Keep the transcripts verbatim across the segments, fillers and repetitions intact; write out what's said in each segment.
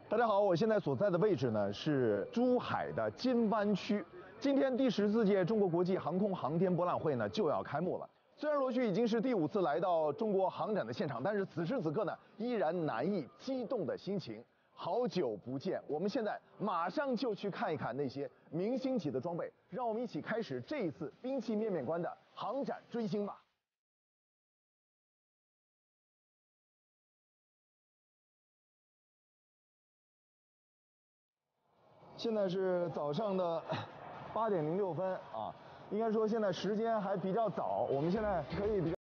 大家好，我现在所在的位置呢是珠海的金湾区。今天第十四届中国国际航空航天博览会呢就要开幕了。虽然罗旭已经是第五次来到中国航展的现场，但是此时此刻呢依然难抑激动的心情。好久不见，我们现在马上就去看一看那些明星级的装备，让我们一起开始这一次兵器面面观的航展追星吧。现在是早上的八点零六分啊，应该说现在时间还比较早，我们现在可以比较。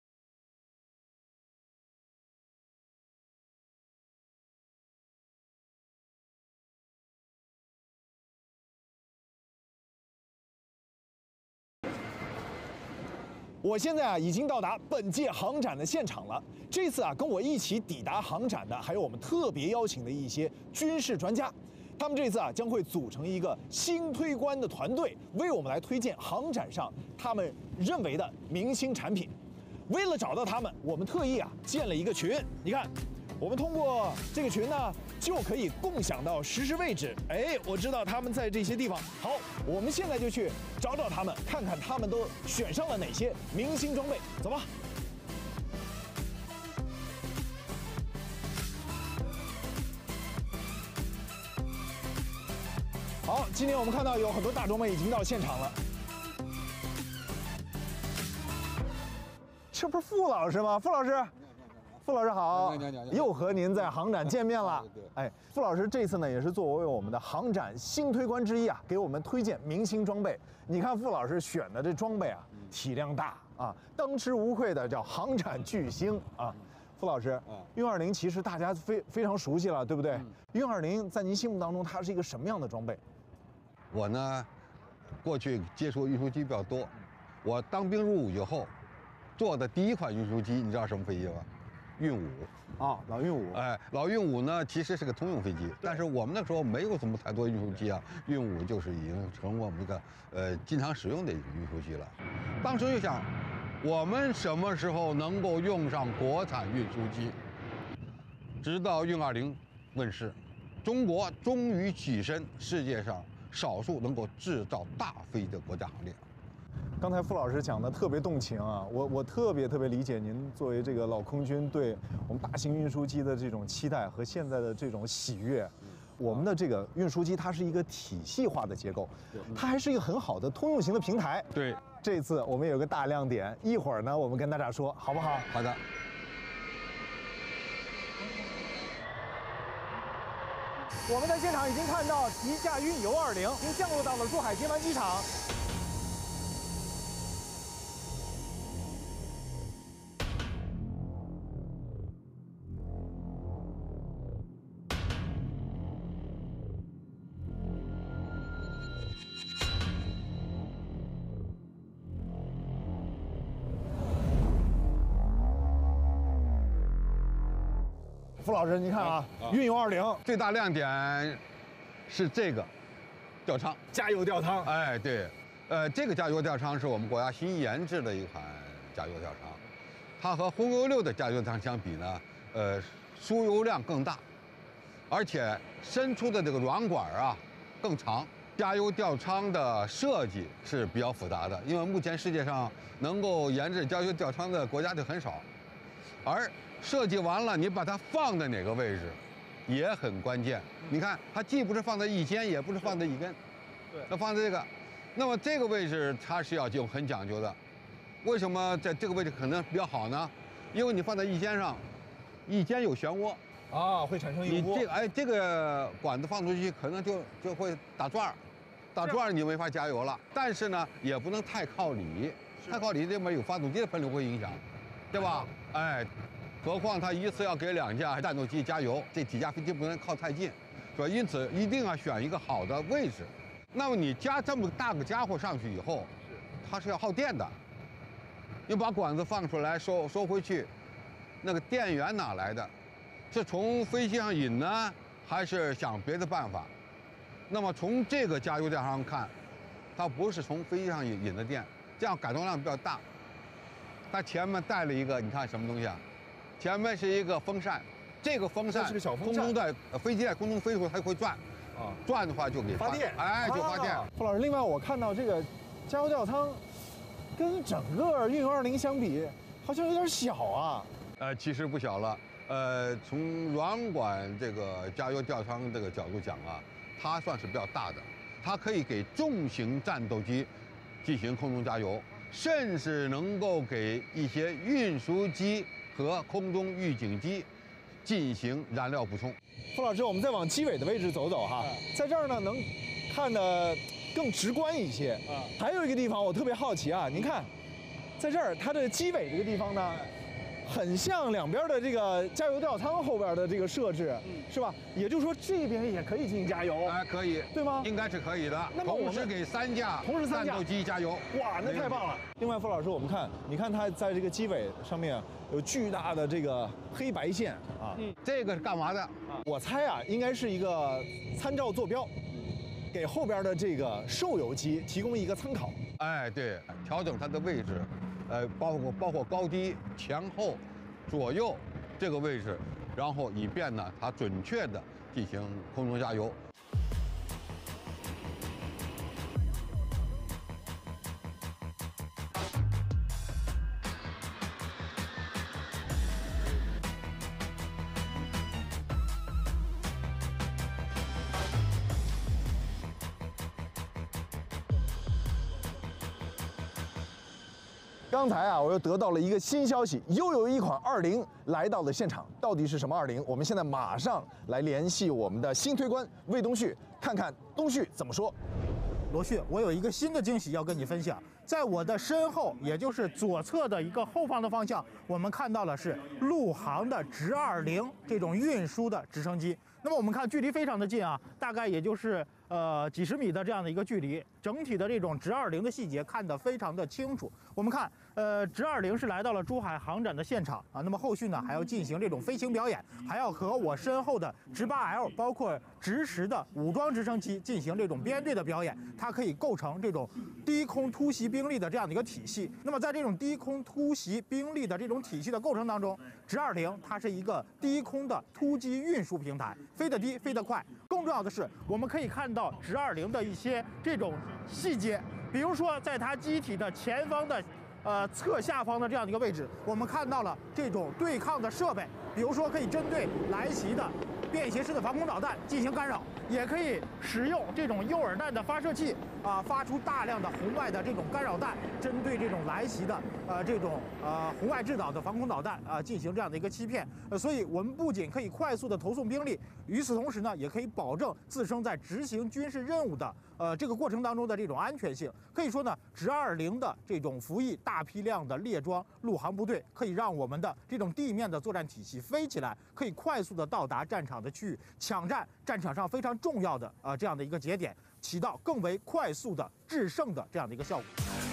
我现在啊已经到达本届航展的现场了。这次啊跟我一起抵达航展的还有我们特别邀请的一些军事专家。他们这次啊将会组成一个星推官的团队，为我们来推荐航展上他们认为的明星产品。为了找到他们，我们特意啊建了一个群。你看，我们通过这个群呢就可以共享到实时位置。哎，我知道他们在这些地方。好，我们现在就去找找他们，看看他们都选上了哪些明星装备。走吧。好，今天我们看到有很多大装备已经到现场了。这不是傅老师吗？傅老师，傅老师好，又和您在航展见面了。哎，傅老师这次呢也是作为我们的航展星推官之一啊，给我们推荐明星装备。你看傅老师选的这装备啊，体量大啊，当之无愧的叫航展巨星啊。傅老师，运二零其实大家非非常熟悉了，对不对？运二零在您心目当中它是一个什么样的装备？ 我呢，过去接触运输机比较多。我当兵入伍以后，做的第一款运输机，你知道什么飞机吗？运五。 啊，老运五。 哎，老运五呢，其实是个通用飞机，但是我们那时候没有什么太多运输机啊，运五就是已经成为我们一个呃经常使用的一个运输机了。当时就想，我们什么时候能够用上国产运输机？直到运二零问世，中国终于跻身世界上少数能够制造大飞的国家行列。 刚才傅老师讲的特别动情啊，我我特别特别理解您作为这个老空军对我们大型运输机的这种期待和现在的这种喜悦。我们的这个运输机它是一个体系化的结构，它还是一个很好的通用型的平台。 对， 这次我们有个大亮点，一会儿呢我们跟大家说，好不好？ 好的。 我们在现场已经看到一架运油二零已经降落到了珠海金湾机场。傅老师，你看啊，运油二零最大亮点是这个吊舱， 加油吊舱。 哎，对，呃，这个加油吊舱是我们国家新研制的一款加油吊舱，它和轰油六的加油吊舱相比呢，呃，输油量更大，而且伸出的这个软管啊更长。加油吊舱的设计是比较复杂的，因为目前世界上能够研制加油吊舱的国家就很少，而设计完了，你把它放在哪个位置，也很关键。你看，它既不是放在翼尖，也不是放在翼根，对，它放在这个。那么这个位置它是要有很讲究的。为什么在这个位置可能比较好呢？因为你放在翼尖上，翼尖有漩涡啊，会产生你这个哎，这个管子放出去可能就就会打转儿，打转儿你没法加油了。但是呢，也不能太靠里，太靠里这边有发动机的喷流会影响，对吧？哎。何况它一次要给两架战斗机加油，这几架飞机不能靠太近，所以因此一定要选一个好的位置。那么你加这么大个家伙上去以后，它是要耗电的。你把管子放出来收收回去，那个电源哪来的？是从飞机上引呢，还是想别的办法？那么从这个加油吊上看，它不是从飞机上引引的电，这样改动量比较大。它前面带了一个，你看什么东西啊？前面是一个风扇， 这个风扇这是个小风空扇中在呃飞机在空中飞的时候，它会转， 啊， 转的话就给发电， 哎，就发电。 啊傅老师，另外我看到这个加油吊舱跟整个运油二零相比，好像有点小啊。 呃，其实不小了。呃，从软管这个加油吊舱这个角度讲啊，它算是比较大的，它可以给重型战斗机进行空中加油，甚至能够给一些运输机和空中预警机进行燃料补充。 傅老师，我们再往机尾的位置走走哈，在这儿呢能看得更直观一些。啊，还有一个地方我特别好奇啊，您看，在这儿它的机尾这个地方呢，很像两边的这个加油吊舱后边的这个设置，是吧？也就是说这边也可以进行加油， 哎，可以， 对吗？ 应该是可以的。 那么我们同时给三架同时三架战斗机加油， 哇，那太棒了！另外，傅老师，我们看，你看它在这个机尾上面有巨大的这个黑白线啊， 嗯，这个是干嘛的？ 我猜啊，应该是一个参照坐标，给后边的这个受油机提供一个参考。 哎，对，调整它的位置，呃，包括包括高低、前后、左右这个位置，然后以便呢它准确的进行空中加油。 刚才啊，我又得到了一个新消息，又有一款二零来到了现场，到底是什么二零？我们现在马上来联系我们的新推官魏东旭，看看东旭怎么说。 罗旭，我有一个新的惊喜要跟你分享，在我的身后，也就是左侧的一个后方的方向，我们看到了是陆航的直二零这种运输的直升机。那么我们看距离非常的近啊，大概也就是呃几十米的这样的一个距离，整体的这种直二零的细节看得非常的清楚。我们看，呃，直二零是来到了珠海航展的现场啊，那么后续呢还要进行这种飞行表演，还要和我身后的直八 L 包括直十的武装直升机进行这种编队的表演，它可以构成这种低空突袭兵力的这样的一个体系。那么在这种低空突袭兵力的这种体系的构成当中，直二零它是一个低空的突击运输平台，飞得低，飞得快。更重要的是，我们可以看到直二零的一些这种细节，比如说在它机体的前方的呃侧下方的这样的一个位置，我们看到了这种对抗的设备，比如说可以针对来袭的便携式的防空导弹进行干扰，也可以使用这种诱饵弹的发射器啊，发出大量的红外的这种干扰弹，针对这种来袭的呃这种呃红外制导的防空导弹啊进行这样的一个欺骗。呃，所以我们不仅可以快速的投送兵力，与此同时呢，也可以保证自身在执行军事任务的呃这个过程当中的这种安全性。可以说呢，直二零的这种服役大批量的列装陆航部队，可以让我们的这种地面的作战体系飞起来，可以快速的到达战场的区域，抢占战场上非常重要的啊、呃、这样的一个节点，起到更为快速的制胜的这样的一个效果。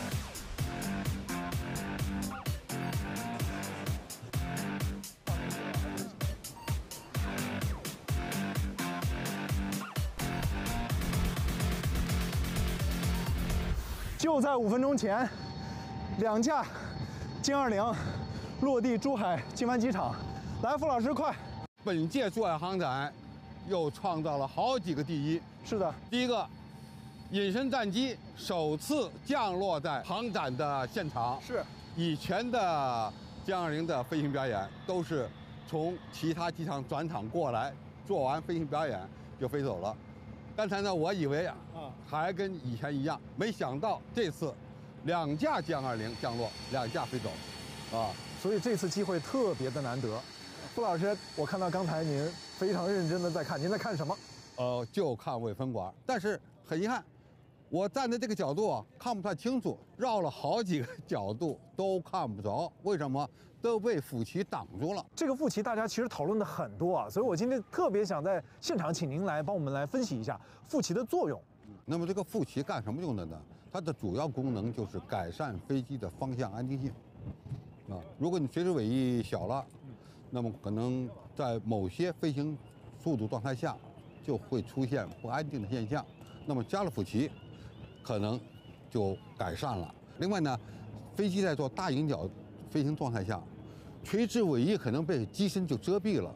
就在五分钟前，两架歼二零落地珠海金湾机场。来，傅老师，快！ 本届珠海航展又创造了好几个第一。 是的， 第一个，隐身战机首次降落在航展的现场。 是， 以前的歼二零的飞行表演都是从其他机场转场过来，做完飞行表演就飞走了。刚才呢，我以为啊，还跟以前一样，没想到这次两架歼二零降落，两架飞走，啊， 所以这次机会特别的难得。傅老师，我看到刚才您非常认真的在看，您在看什么？ 呃，就看尾分管，但是很遗憾，我站的这个角度啊，看不太清楚，绕了好几个角度都看不着，为什么？都被副旗挡住了。 这个副旗大家其实讨论的很多啊，所以我今天特别想在现场请您来帮我们来分析一下副旗的作用。 那么这个副旗干什么用的呢？它的主要功能就是改善飞机的方向安定性。啊，如果你垂直尾翼小了，那么可能在某些飞行速度状态下就会出现不安定的现象。那么加了副旗，可能就改善了。另外呢，飞机在做大迎角飞行状态下，垂直尾翼可能被机身就遮蔽了，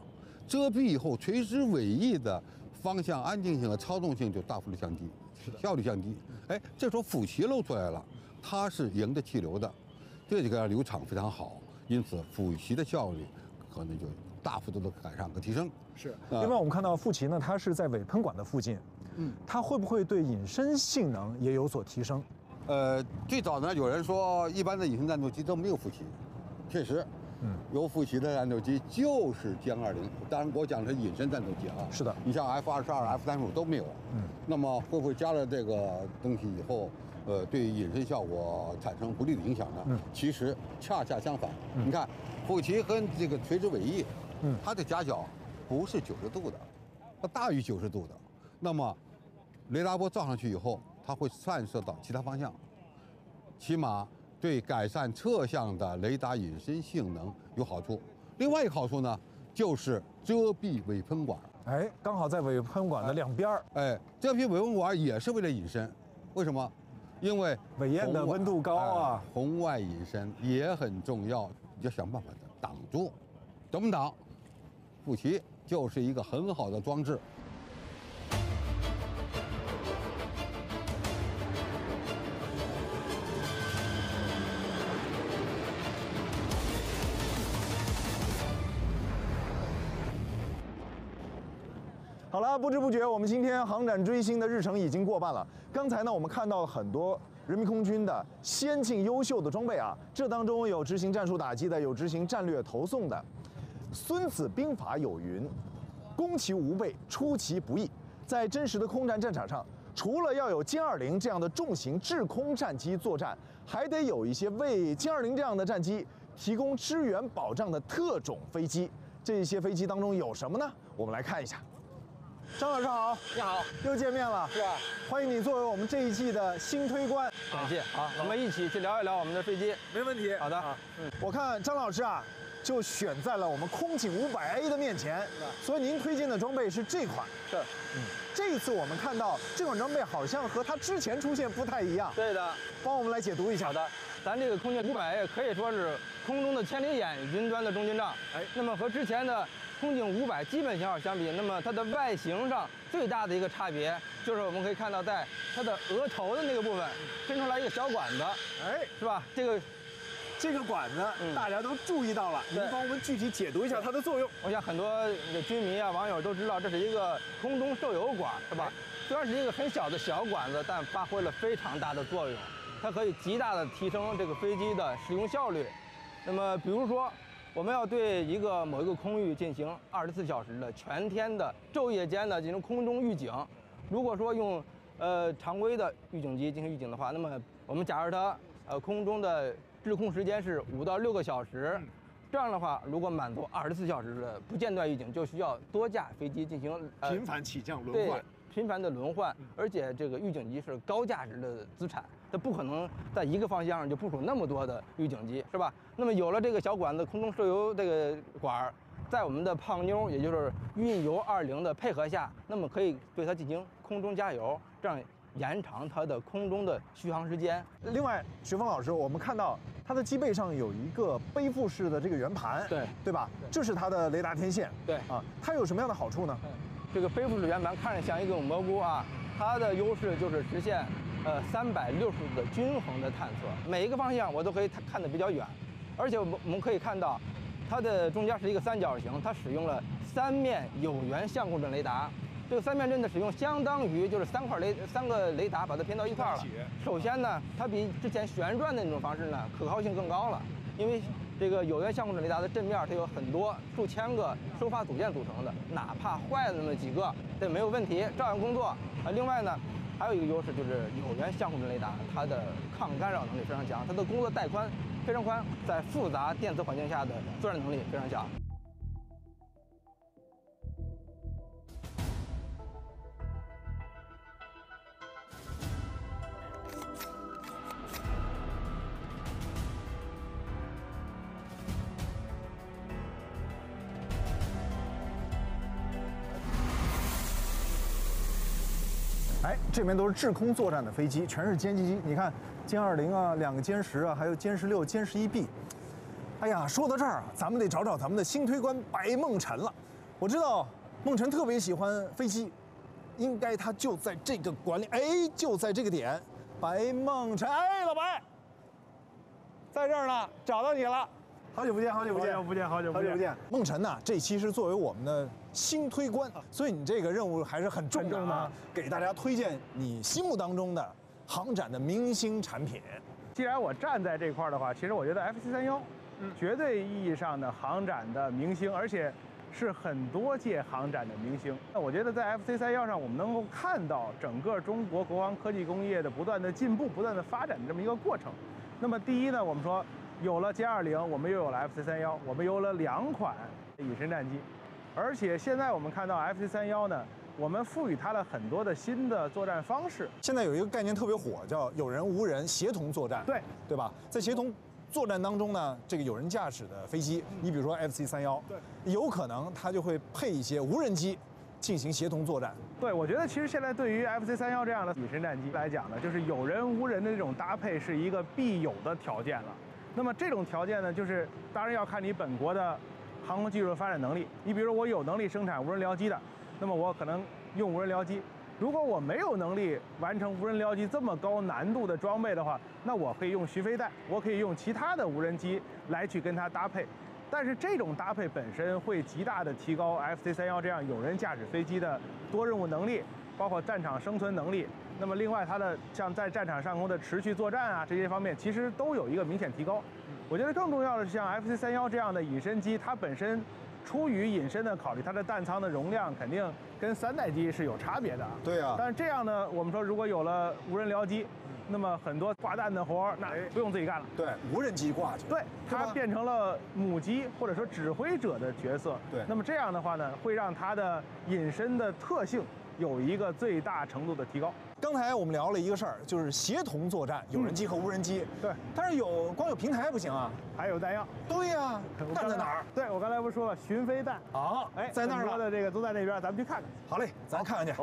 遮蔽以后，垂直尾翼的方向安定性和操纵性就大幅度降低，效率降低。哎，这时候腹鳍露出来了，它是迎着气流的，这个流场非常好，因此腹鳍的效率可能就大幅度的改善和提升。 是。另外，我们看到腹鳍呢，它是在尾喷管的附近，嗯，它会不会对隐身性能也有所提升？ 呃，最早呢，有人说一般的隐身战斗机都没有腹鳍，确实，嗯，有腹鳍的战斗机就是歼二零。当然，我讲的是隐身战斗机啊。 是的。 你像 F 二十二、F 三十五都没有。嗯。那么会不会加了这个东西以后，呃，对隐身效果产生不利的影响呢？嗯。其实恰恰相反。嗯。你看，腹鳍和这个垂直尾翼，嗯，它的夹角不是九十度的，它大于九十度的。那么，雷达波照上去以后，它会散射到其他方向，起码对改善侧向的雷达隐身性能有好处。另外一个好处呢，就是遮蔽尾喷管。 哎，刚好在尾喷管的两边儿。 哎，遮蔽尾喷管也是为了隐身，为什么？因为尾焰的温度高啊， 哎、红外隐身也很重要，你要想办法的挡住。怎么挡？腹鳍就是一个很好的装置。 好了，不知不觉我们今天航展追星的日程已经过半了。刚才呢，我们看到了很多人民空军的先进优秀的装备啊，这当中有执行战术打击的，有执行战略投送的。孙子兵法有云：“攻其无备，出其不意。”在真实的空战战场上，除了要有歼二零这样的重型制空战机作战，还得有一些为歼二零这样的战机提供支援保障的特种飞机。这些飞机当中有什么呢？我们来看一下。张老师好， 你好， 又见面了， 是吧？ 欢迎你作为我们这一季的新推官， 感谢。好，我们一起去聊一聊我们的飞机。 没问题。 好的，嗯， 我看张老师啊，就选在了我们空警五百 A 的面前，所以您推荐的装备是这款。 是， 嗯，这一次我们看到这款装备好像和它之前出现不太一样。 对的， 帮我们来解读一下。 好的，咱这个空警五百 A 可以说是空中的千里眼，云端的中军帐。哎，那么和之前的空警五百基本型号相比，那么它的外形上最大的一个差别就是我们可以看到，在它的额头的那个部分伸出来一个小管子，哎，是吧？这个这个管子、嗯、大家都注意到了，您帮我们具体解读一下它的作用。 我想很多军迷啊、网友都知道，这是一个空中受油管，是吧？虽然是一个很小的小管子，但发挥了非常大的作用，它可以极大的提升这个飞机的使用效率。那么，比如说，我们要对一个某一个空域进行二十四小时的全天的昼夜间的进行空中预警。如果说用呃常规的预警机进行预警的话，那么我们假设它呃空中的滞空时间是五到六个小时，这样的话，如果满足二十四小时的不间断预警，就需要多架飞机进行、 呃、频繁起降轮换。 频繁的轮换，而且这个预警机是高价值的资产，它不可能在一个方向上就部署那么多的预警机，是吧？那么有了这个小管子空中射油这个管儿，在我们的胖妞，也就是运油二零的配合下，那么可以对它进行空中加油，这样延长它的空中的续航时间。 另外，学峰老师，我们看到它的机背上有一个背负式的这个圆盘， 对对吧？这是它的雷达天线， 对啊，它有什么样的好处呢？ 这个背负式圆盘看着像一个蘑菇啊，它的优势就是实现呃三百六十度的均衡的探测，每一个方向我都可以看得比较远，而且我们我们可以看到，它的中间是一个三角形，它使用了三面有源相控阵雷达。这个三面阵的使用相当于就是三块雷三个雷达把它拼到一块了。首先呢，它比之前旋转的那种方式呢可靠性更高了，因为这个有源相控阵雷达的阵面它有很多数千个收发组件组成的，哪怕坏了那么几个，这没有问题，照样工作。啊，另外呢，还有一个优势就是有源相控阵雷达它的抗干扰能力非常强，它的工作带宽非常宽，在复杂电磁环境下的作战能力非常强。 哎，这边都是制空作战的飞机，全是歼击机。你看，歼二零啊，两个歼十啊，还有歼十六、歼十一 B。哎呀，说到这儿啊，咱们得找找咱们的新推官白梦辰了。 我知道孟辰特别喜欢飞机，应该他就在这个馆里，哎，就在这个点。白孟辰，哎，老白，在这儿呢，找到你了，好久不见，好久不见， 好久不见，好久好久不见。孟辰呐，这期是作为我们的新推官，所以你这个任务还是很重的啊，给大家推荐你心目当中的航展的明星产品。 既然我站在这块儿的话，其实我觉得 F C 三幺，嗯，绝对意义上的航展的明星，而且是很多届航展的明星。那我觉得在 F C 三幺上，我们能够看到整个中国国防科技工业的不断的进步、不断的发展的这么一个过程。那么第一呢，我们说有了歼二零，我们又有了 F C 三幺，我们有了两款隐身战机，而且现在我们看到 F C 三幺呢，我们赋予它了很多的新的作战方式。 现在有一个概念特别火，叫有人无人协同作战， 对对吧？在协同作战当中呢，这个有人驾驶的飞机，你比如说 F C 三幺，对，有可能它就会配一些无人机进行协同作战。 对，我觉得其实现在对于 F C 三幺这样的隐身战机来讲呢，就是有人无人的这种搭配是一个必有的条件了。那么这种条件呢，就是当然要看你本国的航空技术的发展能力。你比如说我有能力生产无人僚机的，那么我可能用无人僚机。如果我没有能力完成无人僚机这么高难度的装备的话，那我可以用巡飞弹，我可以用其他的无人机来去跟它搭配。但是这种搭配本身会极大的提高 F C 三幺这样有人驾驶飞机的多任务能力，包括战场生存能力。那么另外它的像在战场上空的持续作战啊这些方面，其实都有一个明显提高。我觉得更重要的是像 F C 三幺这样的隐身机，它本身出于隐身的考虑，它的弹仓的容量肯定跟三代机是有差别的。 对啊。 但是这样呢，我们说如果有了无人僚机，那么很多挂弹的活儿，那不用自己干了。 对，无人机挂去。 对，它变成了母机或者说指挥者的角色。 对。 那么这样的话呢，会让它的隐身的特性有一个最大程度的提高。 刚才我们聊了一个事儿，就是协同作战，有人机和无人机。 嗯、对。 但是有光有平台不行啊， 还有弹药。 对呀、啊，弹在哪儿？ 对，我刚才不是说了巡飞弹啊？哎，在那儿了。的这个都在那边，咱们去看看。 好嘞，咱看看去。 好。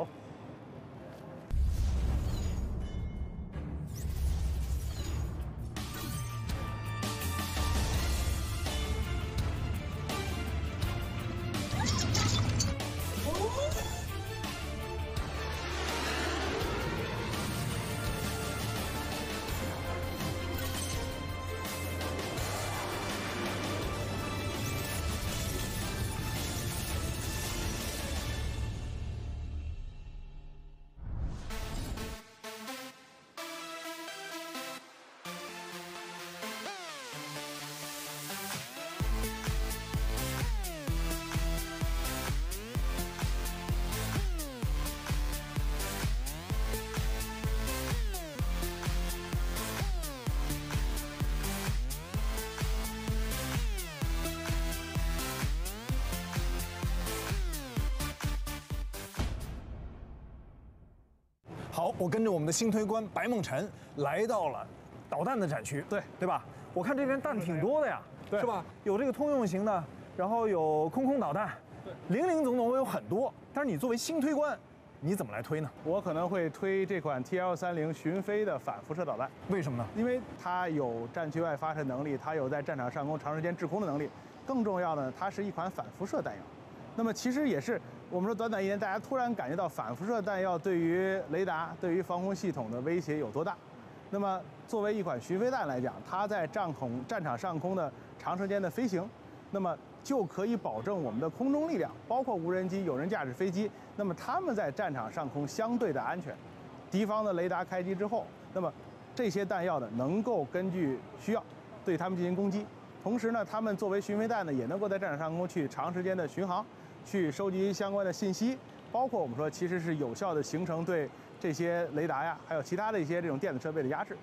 好，我跟着我们的新推官白孟辰来到了导弹的展区， 对对吧？我看这边弹挺多的呀，是吧？有这个通用型的，然后有空空导弹，对，零零总总有很多。但是你作为新推官，你怎么来推呢？ 我可能会推这款 T L 三零巡飞的反辐射导弹。 为什么呢？ 因为它有战区外发射能力，它有在战场上空长时间制空的能力，更重要的，它是一款反辐射弹药。那么其实也是我们说短短一年，大家突然感觉到反辐射弹药对于雷达、对于防空系统的威胁有多大。那么作为一款巡飞弹来讲，它在战空战场上空的长时间的飞行，那么就可以保证我们的空中力量，包括无人机、有人驾驶飞机，那么他们在战场上空相对的安全。敌方的雷达开机之后，那么这些弹药呢，能够根据需要对他们进行攻击。同时呢，他们作为巡飞弹呢，也能够在战场上空去长时间的巡航。去收集相关的信息，包括我们说其实是有效的形成对这些雷达呀，还有其他的一些这种电子设备的压制。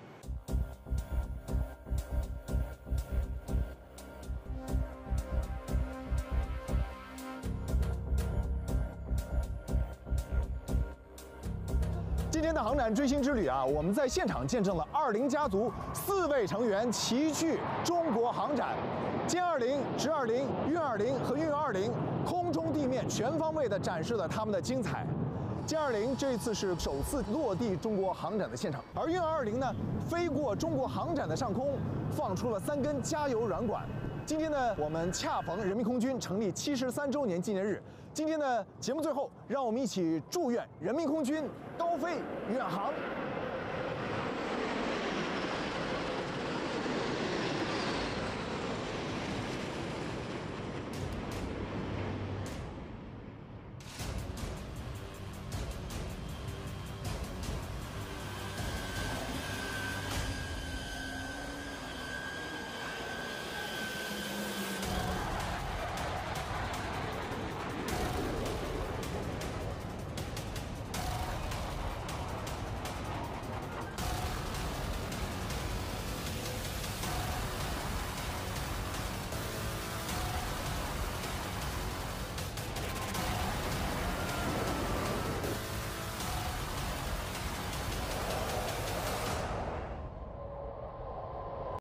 今天的航展追星之旅啊，我们在现场见证了二零家族四位成员齐聚中国航展，歼二零、直二零、运二零和运二零空中地面全方位地展示了他们的精彩。歼二零这次是首次落地中国航展的现场，而运二零呢，飞过中国航展的上空，放出了三根加油软管， 今天呢，我们恰逢人民空军成立七十三周年纪念日。今天呢，节目最后，让我们一起祝愿人民空军高飞远航。